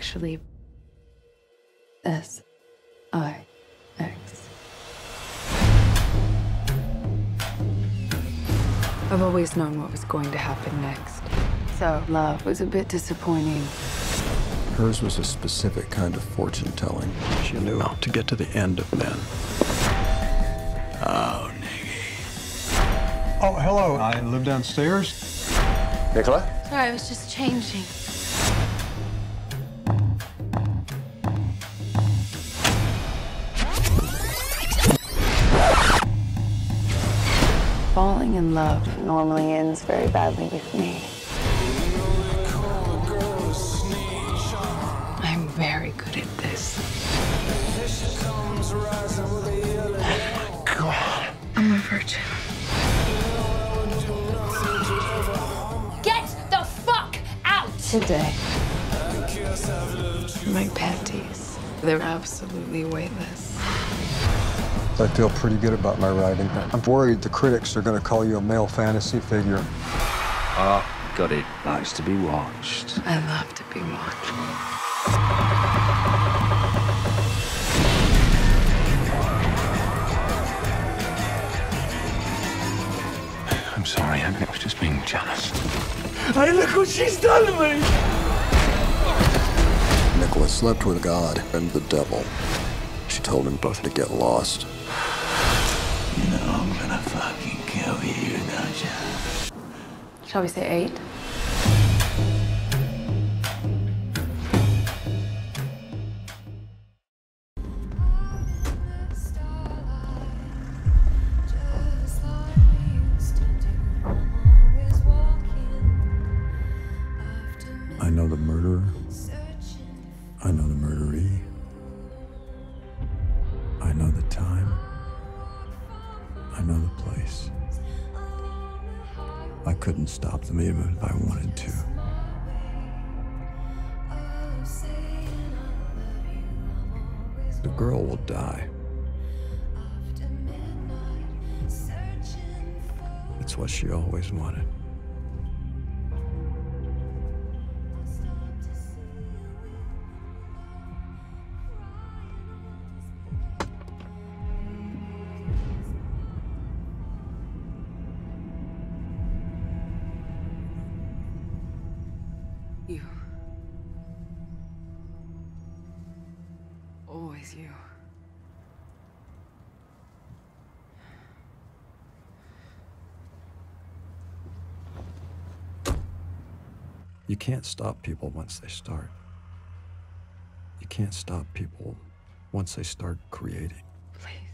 actually S-I-X. I've always known what was going to happen next. So love was a bit disappointing. Hers was a specific kind of fortune-telling. She knew how to get to the end of men. Oh, Niggy. Oh, hello. I live downstairs. Nicola? Sorry, I was just changing. Falling in love normally ends very badly with me. I'm very good at this. Oh my God. I'm a virgin. Get the fuck out! Today, my panties, they're absolutely weightless. I feel pretty good about my writing. I'm worried the critics are going to call you a male fantasy figure. God, it likes to be watched. I love to be watched. I'm sorry, I was just being jealous. Hey, look what she's done to me! Nicola slept with God and the devil. She told them both to get lost. You know I'm gonna fucking kill you, don't you? Shall we say 8? I know the murderer. I know the murderee. I know the time. I know the place. I couldn't stop them even if I wanted to. The girl will die. It's what she always wanted. You. Always you. You can't stop people once they start. You can't stop people once they start creating. Please.